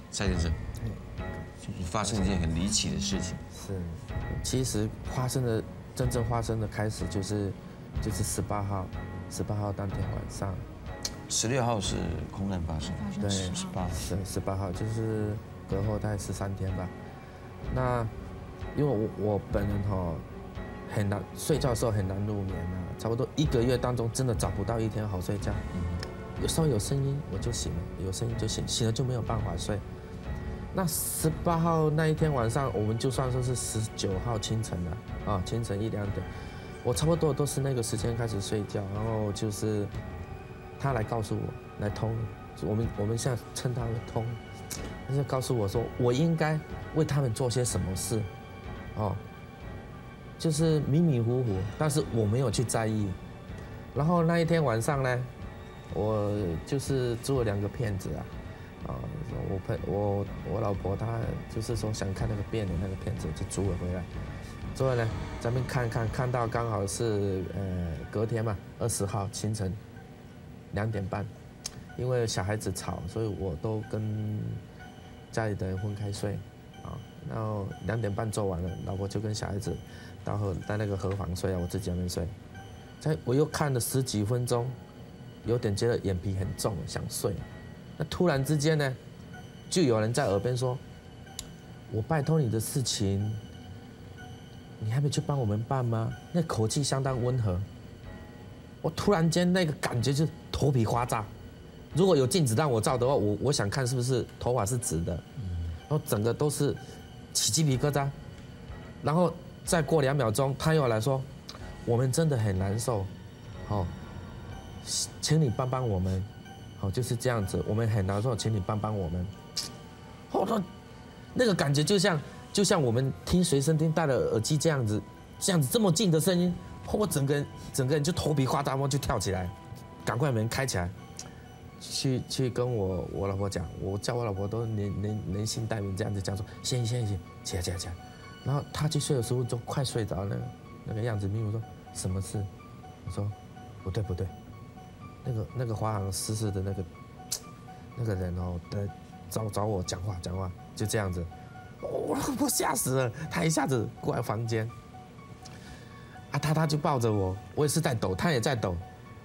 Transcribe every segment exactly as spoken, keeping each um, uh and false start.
蔡先生，发生一件很离奇的事情。 是，其实发生的真正发生的开始就是就是十八号，十八号当天晚上。 十六号是空难发生， 对， 十八号， 对，十八号就是隔后大概十三天吧。那因为我我本人哈很难睡觉的时候很难入眠啊，差不多一个月当中真的找不到一天好睡觉。有稍微有声音我就醒了，有声音就醒，醒了就没有办法睡。那十八号那一天晚上，我们就算说是十九号清晨了啊，清晨一两点，我差不多都是那个时间开始睡觉，然后就是他来告诉我，来通，我们我们现在称他为通，他就告诉我说，我应该为他们做些什么事，哦，就是迷迷糊糊，但是我没有去在意。然后那一天晚上呢，我就是租了两个片子啊。啊，我朋我我老婆她就是说想看那个变的那个片子，就租了回来。之后呢，咱们看看看到刚好是呃隔天嘛，二十号清晨两点半，因为小孩子吵，所以我都跟家里的人分开睡啊。然后两点半做完了，老婆就跟小孩子到和在那个合房睡啊，我自己还没睡。在我又看了十几分钟，有点觉得眼皮很重，想睡。那突然之间呢，就有人在耳边说：“我拜托你的事情，你还没去帮我们办吗？”那口气相当温和。我突然间那个感觉就是头皮发炸。如果有镜子让我照的话，我我想看是不是头发是直的，然后整个都是起鸡皮疙瘩。然后再过两秒钟，他又来说：“我们真的很难受，好，请你帮帮我们。”好，就是这样子，我们很难受，请你帮帮我们。哦，那那个感觉就像就像我们听随身听戴了耳机这样子，这样子这么近的声音，我整个人整个人就头皮发麻，就跳起来，赶快门开起来，去去跟我我老婆讲，我叫我老婆都连连连姓带名这样子讲说，先先先起来起来起来，然后她去睡的时候就快睡着那个那个样子，咪咪说什么事？我说不对不对。那个那个华航失事的那个那个人哦，在找找我讲话讲话，就这样子，我我吓死了。他一下子过来房间，啊，他他就抱着我，我也是在抖，他也在抖。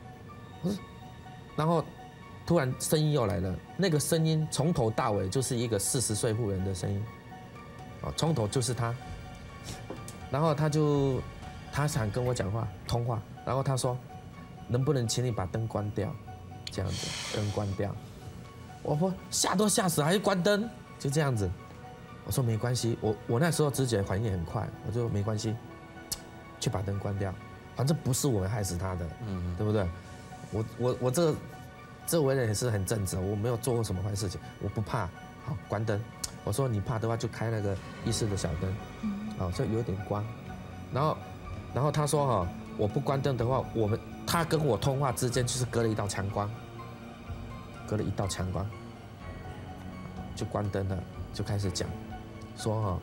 然后突然声音又来了，那个声音从头到尾就是一个四十岁妇人的声音，哦，从头就是他。然后他就他想跟我讲话通话，然后他说。能不能请你把灯关掉？这样子，灯关掉。我说吓都吓死，还是关灯？就这样子。我说没关系，我我那时候直觉反应很快，我就没关系，去把灯关掉。反正不是我们害死他的，嗯，对不对？我我我这这为人也是很正直，我没有做过什么坏事情，我不怕。好，关灯。我说你怕的话就开那个浴室的小灯，好，就有点光。然后然后他说哈，我不关灯的话，我们。他跟我通话之间就是隔了一道强光，隔了一道强光，就关灯了，就开始讲，说哈，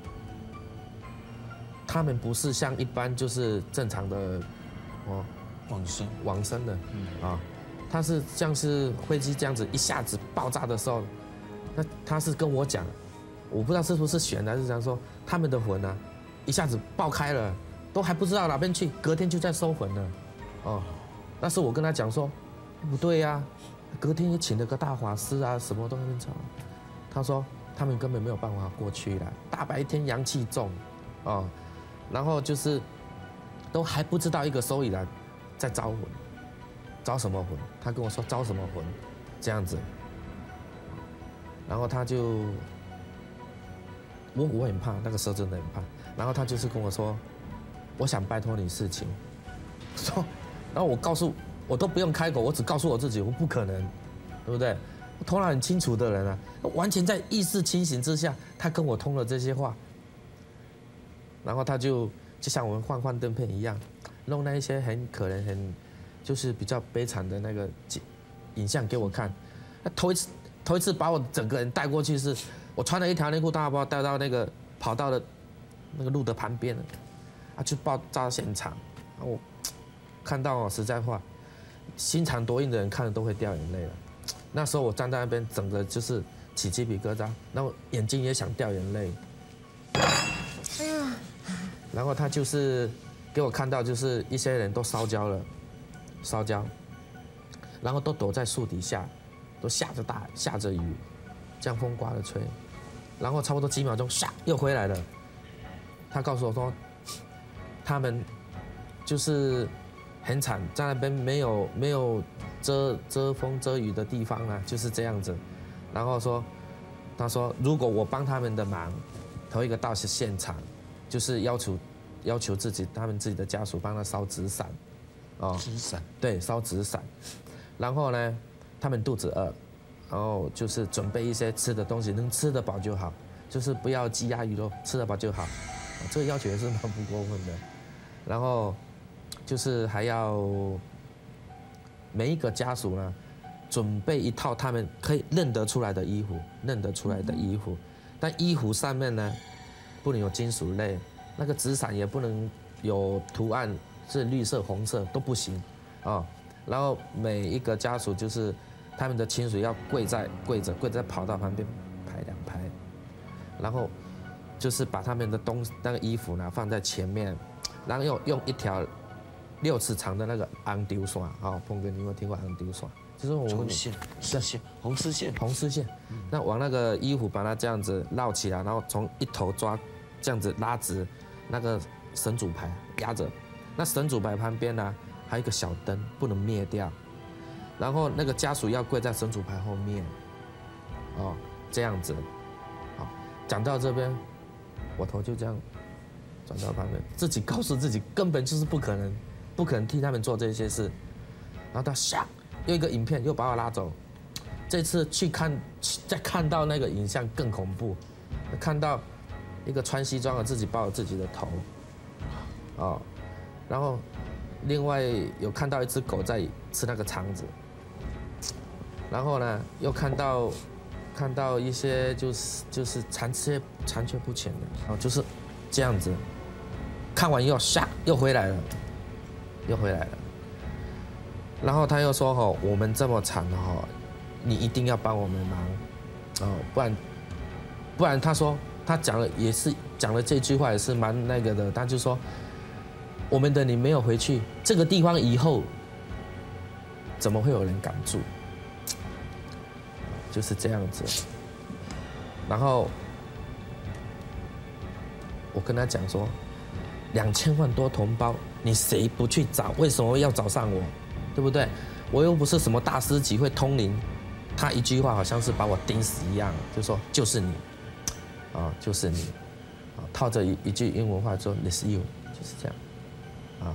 他们不是像一般就是正常的，哦， 往生往生的，啊，他是像是飞机这样子一下子爆炸的时候，那他是跟我讲，我不知道是不是悬的，还是这样说，他们的魂啊，一下子爆开了，都还不知道哪边去，隔天就在收魂了，哦。但是我跟他讲说，不对呀、啊，隔天也请了个大法师啊，什么都很吵。他说他们根本没有办法过去了，大白天阳气重，哦，然后就是都还不知道一个收以来在招魂，招什么魂？他跟我说招什么魂，这样子。然后他就我我很怕，那个时候真的很怕。然后他就是跟我说，我想拜托你事情，说。然后我告诉我都不用开口，我只告诉我自己，我不可能，对不对？我头脑很清楚的人啊，完全在意识清醒之下，他跟我通了这些话。然后他就就像我们换幻灯片一样，弄那一些很可能很就是比较悲惨的那个影像给我看。他头一次头一次把我整个人带过去是，我穿了一条内裤大包带到那个跑到了那个路的旁边了，啊，去爆炸现场，然后我。看到哦，实在话，心肠多硬的人看了都会掉眼泪了。那时候我站在那边，整个就是起鸡皮疙瘩，然后眼睛也想掉眼泪。然后他就是给我看到，就是一些人都烧焦了，烧焦，然后都躲在树底下，都下着大下着雨，这样风刮着吹，然后差不多几秒钟，唰又回来了。他告诉我说，他们就是很惨，在那边没有没有遮遮风遮雨的地方啊，就是这样子。然后说，他说如果我帮他们的忙，头一个到是现场，就是要求要求自己他们自己的家属帮他烧纸伞，哦， 纸伞， 对，烧纸伞。然后呢，他们肚子饿，然后就是准备一些吃的东西，能吃得饱就好，就是不要鸡鸭鱼肉，吃得饱就好。这个要求也是蛮不过分的。然后就是还要每一个家属呢，准备一套他们可以认得出来的衣服，认得出来的衣服。但衣服上面呢，不能有金属类，那个纸伞也不能有图案，是绿色、红色都不行啊、哦。然后每一个家属就是他们的亲属要跪在跪着跪在跑道旁边排两排，然后就是把他们的东那个衣服呢放在前面，然后用用一条六尺长的那个红丢线啊，峰哥你有没有听过红丢线？就是我们线丝线红丝线红丝线，那往那个衣服把它这样子绕起来，然后从一头抓这样子拉直，那个神主牌压着，那神主牌旁边呢还有一个小灯不能灭掉，然后那个家属要跪在神主牌后面，哦这样子，好，讲到这边，我头就这样转到旁边，自己告诉自己根本就是不可能，不可能替他们做这些事，然后他吓。又一个影片又把我拉走，这次去看，再看到那个影像更恐怖，看到一个穿西装的自己抱着自己的头，哦，然后另外有看到一只狗在吃那个肠子，然后呢又看到看到一些就是就是残缺残缺不全的，哦就是这样子，看完以后唰又回来了，又回来了。然后他又说：“吼，我们这么惨哈，你一定要帮我们忙，哦，不然，不然他说他讲了也是讲了这句话也是蛮那个的，他就说我们的你没有回去，这个地方以后怎么会有人敢住？就是这样子。然后我跟他讲说，两千万多同胞，你谁不去找？为什么要找上我？”对不对？我又不是什么大师级会通灵，他一句话好像是把我钉死一样，就说就是你，啊，就是你，啊，套着一一句英文话说 "It's you"， 就是这样，啊，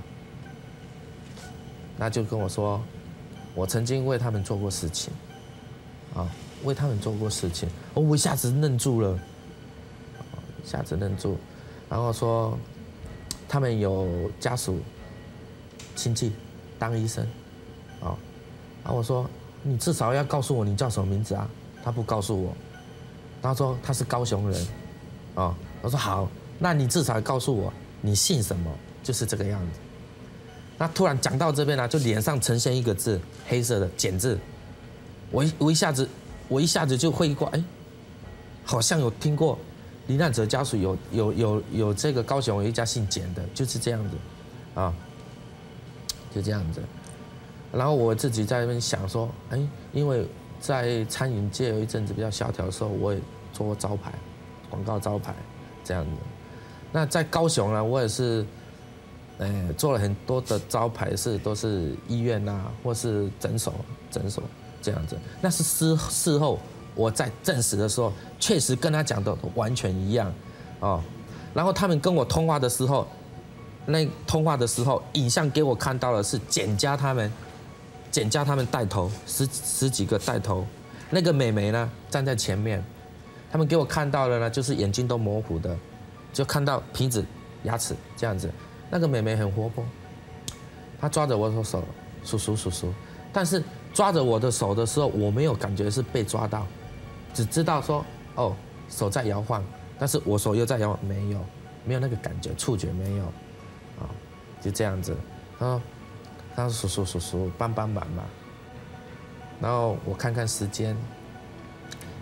那就跟我说，我曾经为他们做过事情，啊，为他们做过事情，哦，我一下子愣住了，一下子愣住，然后说他们有家属、亲戚当医生。啊，然后我说你至少要告诉我你叫什么名字啊？他不告诉我，他说他是高雄人，啊，我说好，那你至少告诉我你姓什么，就是这个样子。那突然讲到这边呢、啊，就脸上呈现一个字，黑色的简字，我一我一下子我一下子就会过，哎，好像有听过罹难者家属有有有有这个高雄有一家姓简的，就是这样子，啊，就这样子。然后我自己在那边想说，哎，因为在餐饮界有一阵子比较萧条的时候，我也做过招牌，广告招牌这样子。那在高雄呢，我也是，呃，做了很多的招牌是都是医院呐、啊，或是诊所、诊所这样子。那是事事后我在证实的时候，确实跟他讲的完全一样，哦。然后他们跟我通话的时候，那通话的时候，影像给我看到的是简家他们。简家他们带头十十几个带头，那个美眉呢站在前面，他们给我看到的呢就是眼睛都模糊的，就看到鼻子、牙齿这样子。那个美眉很活泼，她抓着我的手，叔叔叔叔，但是抓着我的手的时候，我没有感觉是被抓到，只知道说哦手在摇晃，但是我手又在摇晃，没有没有那个感觉，触觉没有，啊，就这样子，啊。他说：“叔叔，叔叔，帮帮忙嘛。”然后我看看时间，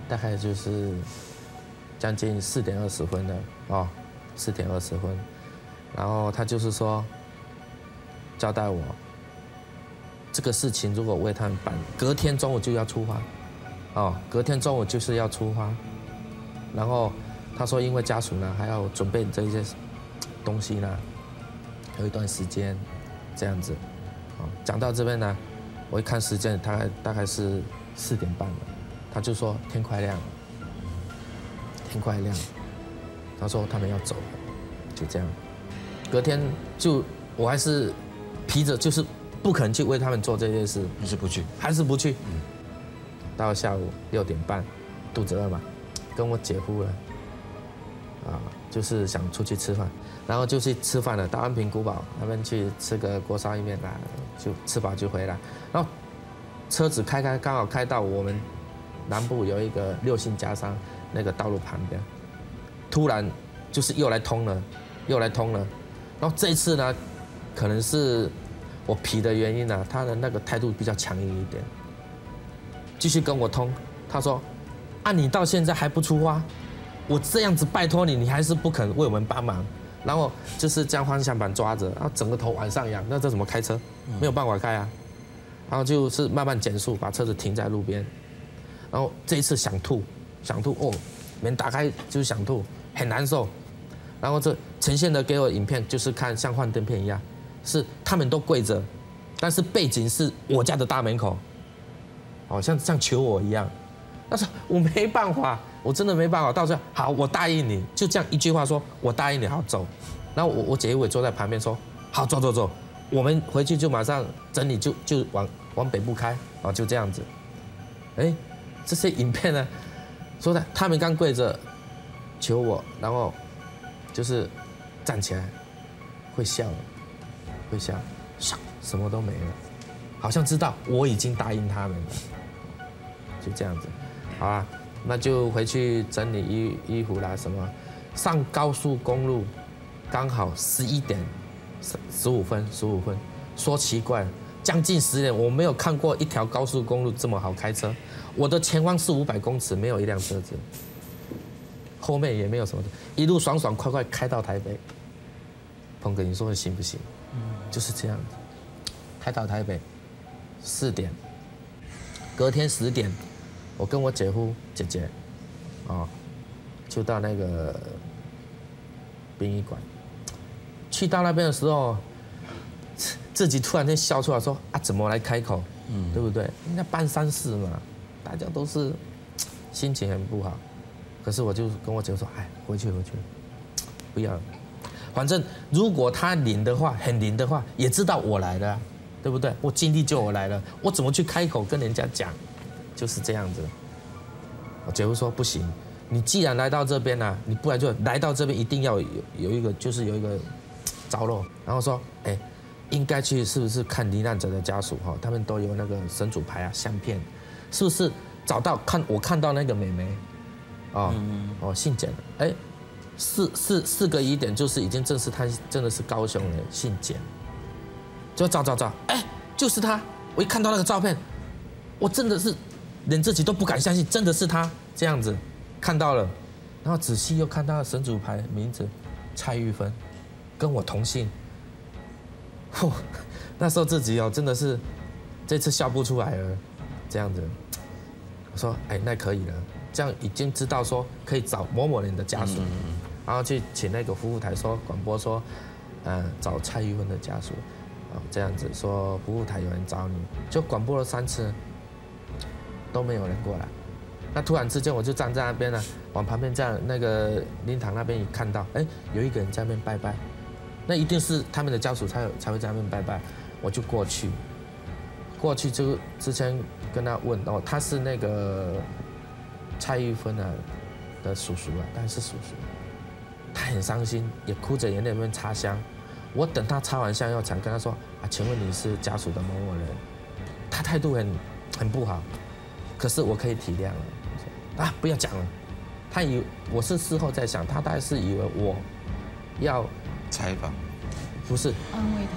大概就是将近四点二十分了哦，四点二十分，然后他就是说交代我这个事情如果为他们办，隔天中午就要出发，哦，隔天中午就是要出发，然后他说因为家属呢还要准备这些东西呢，有一段时间这样子，哦，讲到这边呢，我一看时间，大概大概是四点半了，他就说天快亮了。天快亮，他说他们要走了，就这样。隔天就我还是皮着，就是不肯去为他们做这件事， 还是不去， 还是不去。嗯。到下午六点半，肚子饿嘛，跟我姐夫了，啊，就是想出去吃饭，然后就去吃饭了，到安平古堡那边去吃个锅烧意面啦，就吃饱就回来。然后车子开开，刚好开到我们南部有一个六信家商。那个道路旁边，突然就是又来通了，又来通了。然后这一次呢，可能是我皮的原因呢，他的那个态度比较强硬一点，继续跟我通。他说：“啊，你到现在还不出发，我这样子拜托你，你还是不肯为我们帮忙。”然后就是将方向盘抓着，然后整个头往上扬，那这怎么开车？没有办法开啊。然后就是慢慢减速，把车子停在路边。然后这一次想吐。想吐哦，门打开就是想吐，很难受。然后这呈现的给我影片就是看像幻灯片一样，是他们都跪着，但是背景是我家的大门口，好像像求我一样。但是我没办法，我真的没办法。到时候好，我答应你，就这样一句话说，我答应你，好走。然后我我姐夫也坐在旁边说，好走走走，我们回去就马上整理，就就往往北部开啊，就这样子。哎，这些影片呢？说的，他们刚跪着求我，然后就是站起来，会笑了，会笑，什么都没了，好像知道我已经答应他们了，就这样子，好啊，那就回去整理衣衣服啦什么，上高速公路，刚好十一点十五分，十五分，说奇怪，将近十点，我没有看过一条高速公路这么好开车。我的前方是五百公尺，没有一辆车子，后面也没有什么的，一路爽爽快快开到台北。鹏哥，你说行不行？嗯，就是这样子，开到台北，四点，隔天十点，我跟我姐夫姐姐，哦，就到那个殡仪馆。去到那边的时候，自己突然间笑出来说：“啊，怎么来开口？嗯，对不对？人家办丧事嘛。”大家都是心情很不好，可是我就跟我姐夫说：“哎，回去回去，不要了。反正如果他灵的话，很灵的话，也知道我来了，对不对？我尽力救我来了，我怎么去开口跟人家讲？就是这样子。”我姐夫说：“不行，你既然来到这边呢、啊，你不然就来到这边一定要有有一个，就是有一个着落。然后说，哎，应该去是不是看罹难者的家属哈？他们都有那个神主牌啊、相片。”是不是找到看我看到那个妹妹，哦哦姓简，哎，四四四个疑点就是已经证实她真的是高雄人，姓简，就找找找，哎，就是她。我一看到那个照片，我真的是连自己都不敢相信，真的是她这样子看到了，然后仔细又看到神主牌名字蔡玉芬，跟我同姓，嚯，那时候自己哦真的是这次笑不出来了，这样子。我说，哎，那可以了，这样已经知道说可以找某某人的家属，然后去请那个服务台说广播说，呃，找蔡玉芬的家属，哦，这样子说服务台有人找你，就广播了三次，都没有人过来。那突然之间我就站在那边了，往旁边这样那个灵堂那边一看到，哎，有一个人在那边拜拜，那一定是他们的家属才有才会在那边拜拜，我就过去。过去就之前跟他问哦，他是那个蔡玉芬啊的叔叔啊，当然是叔叔。他很伤心，也哭着眼泪那边插香。我等他插完香要想跟他说啊，请问你是家属的某某人？他态度很很不好，可是我可以体谅了。啊，不要讲了。他以我是事后在想，他大概是以为我要采访， 不是安慰他。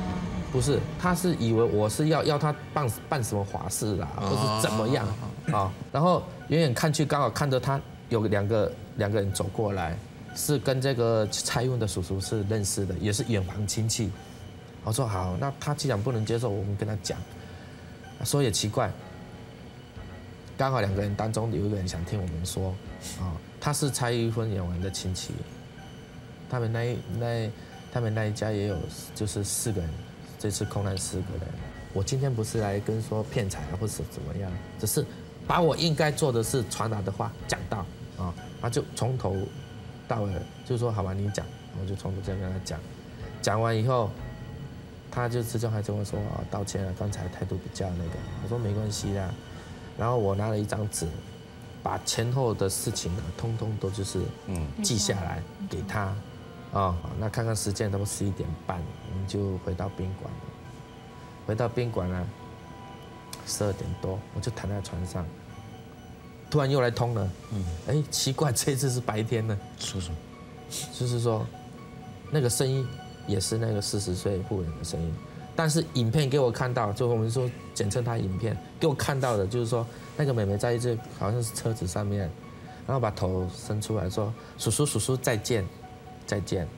不是，他是以为我是要要他办办什么法事啦，或是怎么样啊？然后远远看去，刚好看着他有两个两个人走过来，是跟这个蔡英文的叔叔是认识的，也是远房亲戚。我说好，那他既然不能接受，我们跟他讲。说也奇怪，刚好两个人当中有一个人想听我们说，啊，他是蔡英文演完的亲戚，他们那一那他们那一家也有就是四个人。这次空难四个人，我今天不是来跟说骗财啊，或是怎么样，只是把我应该做的事传达的话讲到啊，他就从头到尾就说好吧，你讲，我就从头这样跟他讲，讲完以后，他就直接还跟我说啊道歉了，刚才态度比较那个，我说没关系啦，然后我拿了一张纸，把前后的事情啊，通通都就是嗯记下来给他。啊、哦，那看看时间，差不多十一点半，我们就回到宾馆了。回到宾馆呢，十二点多，我就躺在床上，突然又来通了。嗯，哎，奇怪，这次是白天呢。 说什么？ 就是说，那个声音也是那个四十岁妇人的声音，但是影片给我看到，就我们说简称他影片，给我看到的就是说，那个妹妹在一只好像是车子上面，然后把头伸出来说：“叔叔，叔叔，再见。”再见。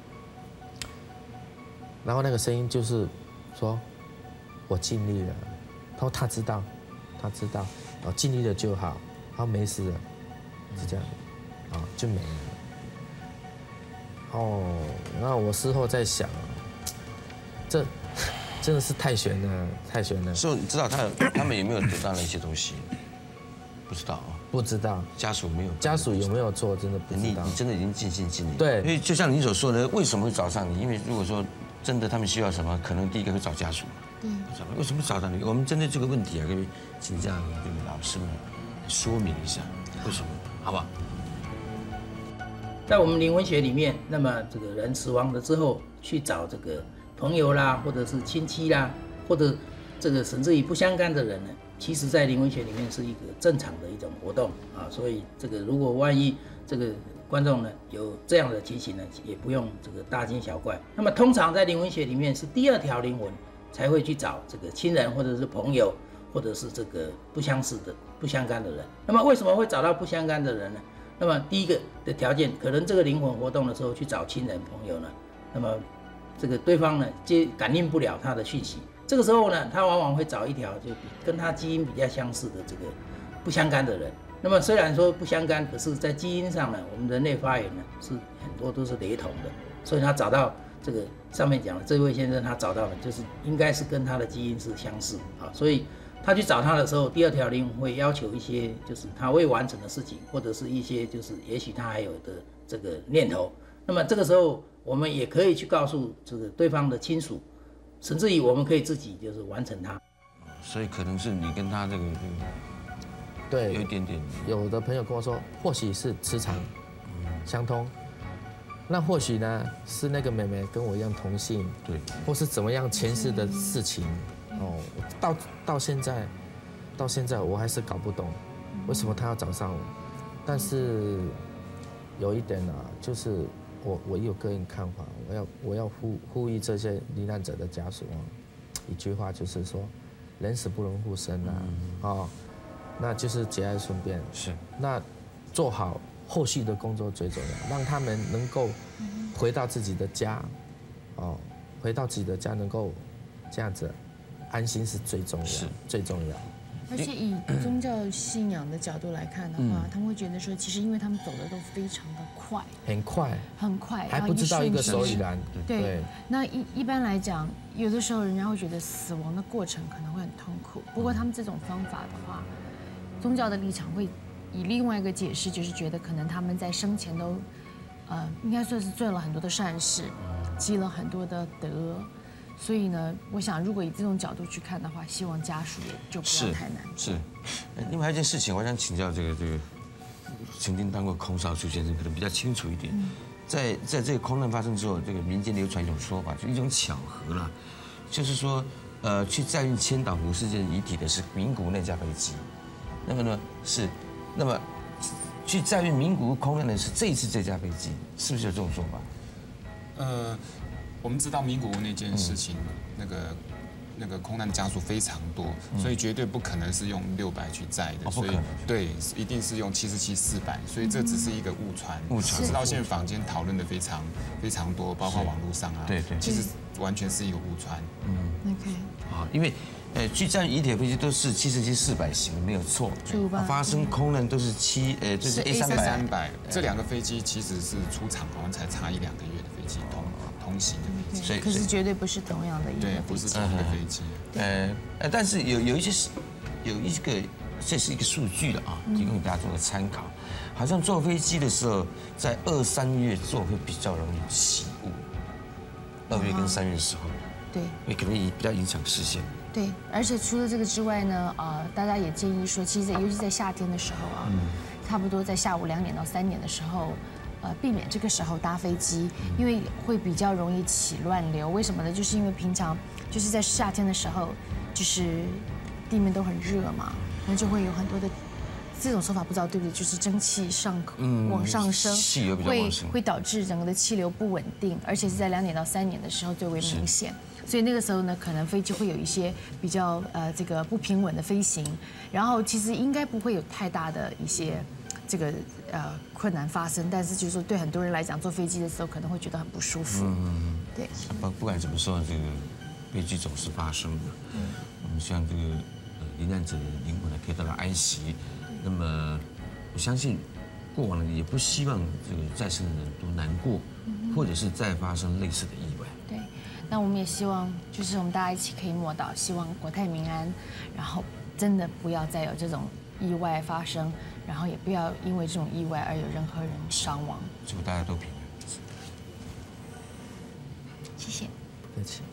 然后那个声音就是说，我尽力了。他说他知道，他知道，哦，尽力了就好，他没事了，是这样，啊，就没了。哦，那我事后在想，这真的是太悬了，太悬了。 所以你知道他他们有没有得到那些东西？不知道啊。 不知道家属没有， 家属有没有做，真的不知道。 你你真的已经尽心尽力。 对， 因为就像你所说的，为什么会找上你？因为如果说真的他们需要什么，可能第一个会找家属。对。为什么找到你？我们针对这个问题啊，可以请教这个老师们说明一下，为什么？好不好？ 在我们灵魂学里面，那么这个人死亡了之后，去找这个朋友啦，或者是亲戚啦，或者这个甚至于不相干的人呢？其实，在灵魂学里面是一个正常的一种活动啊，所以这个如果万一这个观众呢有这样的情形呢，也不用这个大惊小怪。那么通常在灵魂学里面是第二条灵魂才会去找这个亲人或者是朋友，或者是这个不相识的、不相干的人。那么为什么会找到不相干的人呢？那么第一个的条件，可能这个灵魂活动的时候去找亲人朋友呢，那么这个对方呢接感应不了他的讯息。这个时候呢，他往往会找一条就跟他基因比较相似的这个不相干的人。那么虽然说不相干，可是在基因上呢，我们人类发源呢是很多都是雷同的，所以他找到这个上面讲的这位先生，他找到了就是应该是跟他的基因是相似啊，所以他去找他的时候，第二条灵魂会要求一些就是他未完成的事情，或者是一些就是也许他还有的这个念头。那么这个时候，我们也可以去告诉这个对方的亲属。甚至于我们可以自己就是完成它， 所以可能是你跟他这个， 对， 有一点点。 有的朋友跟我说，或许是磁场相通，那或许呢是那个妹妹跟我一样同性， 对， 或是怎么样前世的事情，哦，到到现在，到现在我还是搞不懂，为什么他要找上我，但是有一点啊，就是。我我有个人看法，我要我要呼呼吁这些罹难者的家属啊，一句话就是说，人死不能复生啊，哦，那就是节哀顺变， 是， 那做好后续的工作最重要，让他们能够回到自己的家，哦，回到自己的家能够这样子安心是最重要，是最重要。 而且以宗教信仰的角度来看的话，他们会觉得说，其实因为他们走的都非常的快， 很快， 很快， 还不知道一个所以然。 对，那一一般来讲，有的时候人家会觉得死亡的过程可能会很痛苦。不过他们这种方法的话，宗教的立场会以另外一个解释，就是觉得可能他们在生前都，呃，应该算是做了很多的善事，积了很多的德。所以呢，我想如果以这种角度去看的话，希望家属也就不要太难。 是，另外一件事情，我想请教这个这个曾经当过空少朱先生，可能比较清楚一点。在在这个空难发生之后，这个民间流传一种说法，就一种巧合啦，就是说，呃，去载运千岛湖事件遗体的是名古屋那架飞机，那么呢是，那么去载运名古屋空难的是这一次这架飞机，是不是有这种说法？ 呃。 我们知道名古屋那件事情，那个。那个空难家属非常多，所以绝对不可能是用六百去载的，所以对，一定是用七十七四百，所以这只是一个误传。误传，直到现在坊间讨论的非常非常多，包括网络上啊， 对对， 其实完全是一个误传。 嗯 ，OK， 啊，因为呃，去载乙铁飞机都是七十七四百型，没有错。发生空难都是七呃，就是 A 三百。 三百，这两个飞机其实是出厂好像才差一两个月的飞机同同型的飞机， 所以可是绝对不是同样的一个飞机， 对，不是同一个飞机。 呃呃，但是有有一些是有一个，这是一个数据了啊，提供给大家做个参考。好像坐飞机的时候，在二三月坐会比较容易起雾，二月跟三月的时候， 对， 也可能也比较影响视线。 对，而且除了这个之外呢，呃，大家也建议说，其实尤其在夏天的时候啊，差不多在下午两点到三点的时候。呃，避免这个时候搭飞机，因为会比较容易起乱流。为什么呢？就是因为平常就是在夏天的时候，就是地面都很热嘛，那就会有很多的这种说法不知道对不对？就是蒸汽上往上升， 气流比较旺盛， 会会导致整个的气流不稳定，而且是在两点到三点的时候最为明显。所以那个时候呢，可能飞机会有一些比较呃这个不平稳的飞行，然后其实应该不会有太大的一些。这个呃困难发生，但是就是说对很多人来讲，坐飞机的时候可能会觉得很不舒服。嗯，对。 不不管怎么说，这个悲剧总是发生的。嗯，我们希望这个呃罹难者的灵魂呢可以得到安息。那么我相信过往呢也不希望这个在生的人都难过，或者是再发生类似的意外。 对。那我们也希望就是我们大家一起可以默祷，希望国泰民安，然后真的不要再有这种意外发生。然后也不要因为这种意外而有任何人伤亡。 祝大家都平安。 谢谢。 不客气。